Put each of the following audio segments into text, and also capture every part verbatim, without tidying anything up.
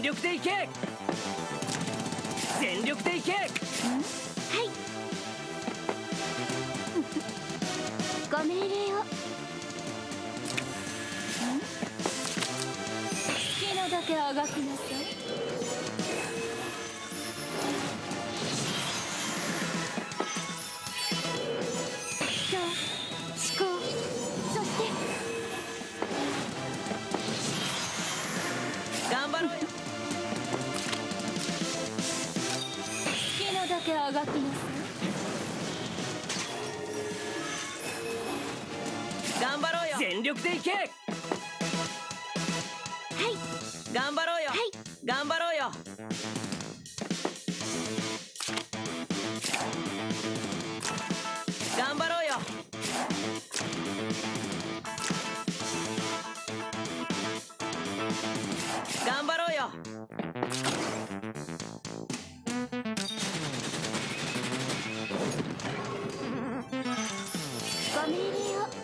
力でいけ。全力でいけ。はい。 ご命令を。好きなだけあがきなさい。思考、そして頑張ろうよ。 好きなだけあがきなさい。 頑張ろうよ。全力でいけ。はい。頑張ろうよ。はい。頑張ろうよ。頑張ろうよ。頑張ろうよ。 ご命令を。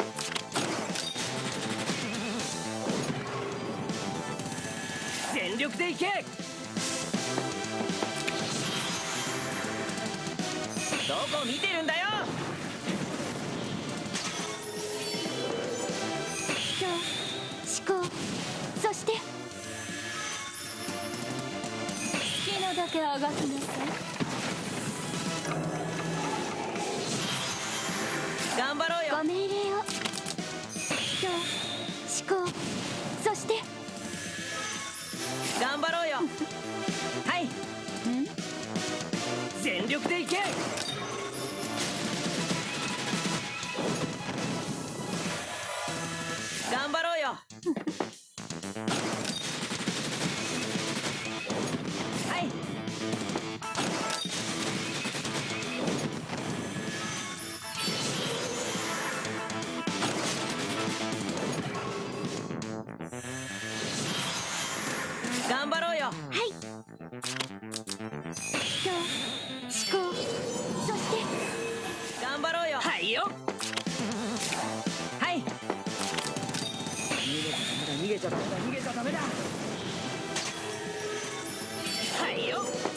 全力でいけ。どこ見てるんだよ。 思考、そして好きなだけあがきなさい。 頑張ろうよ。 ご命令を。思考、そして頑張ろうよ。はい。全力でいけ。頑張ろうよ。はい。頑張ろうよ。はい。思考、そして頑張ろうよ。はいよ。はい。逃げちゃダメだ。逃げちゃダメだ。逃げちゃダメだ。はいよ。